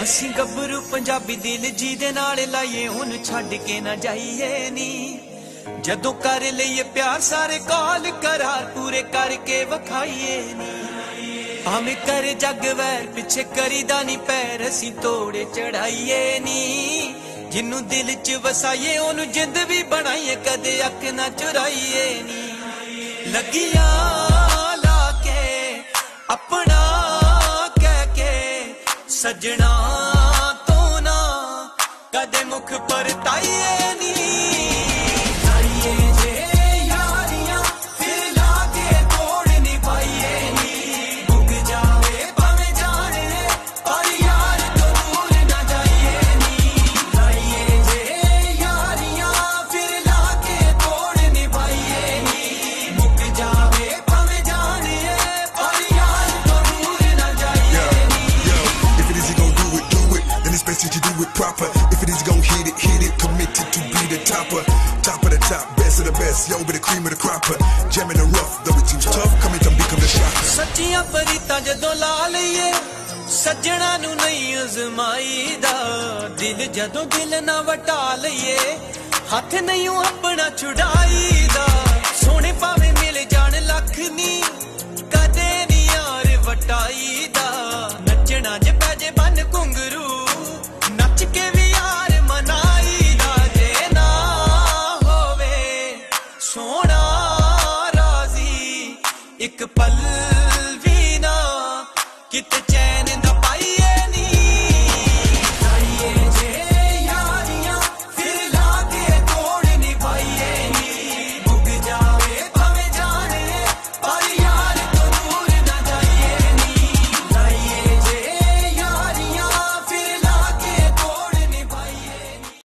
ਅਸੀਂ ਗੱਭਰੂ ਪੰਜਾਬੀ ਦਿਲ ਜੀ ਦੇ ਨਾਲ ਲਾਈਏ ਉਹਨੂੰ ਛੱਡ ਕੇ ਨਾ ਜਾਈਏ ਨੀ ਜਦੋਂ ਕਰ ਲਈਏ ਪਿਆਰ ਸਾਰੇ ਕਾਲ करार पूरे करके वखाइए नी भावें कर जग वैर पिछे करीदा नी पैर असीं तोड़े चढ़ाइए नी जिन्नू दिल च वसाइए ओनू जिंद भी बनाइए कदे अख ना चुराइए नी लगिया लाके अपना कह के सजना तो ना कदे मुख पर ताइए नी You do it proper. If it is gon' hit it, committed to be the topper. Top of the top, best of the best, yo, be the cream of the cropper. Jamming the rough, though it seems tough, come in to become the shocker. सच्चियां परीतां जदों ला लईए सज्जणा नूं नहीं अजमाईदा दिल जदों दिल ना वटा लईए हथ नहीं अपना छुड़ाईदा सोने भावें मिल जाण लख नी कदे नी यार वटाईदा